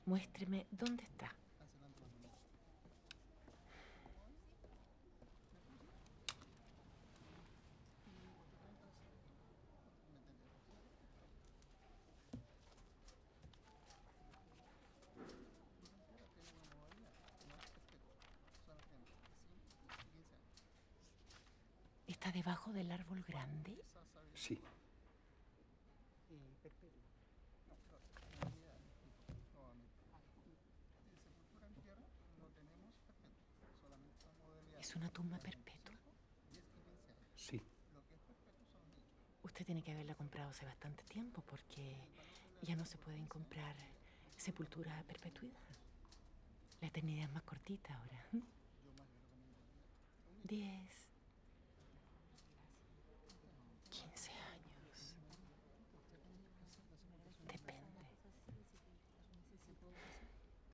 Muéstreme dónde está. ¿Está debajo del árbol grande? Sí. ¿Es una tumba perpetua? Sí. Usted tiene que haberla comprado hace bastante tiempo porque ya no se pueden comprar sepulturas a perpetuidad. La eternidad es más cortita ahora. 10,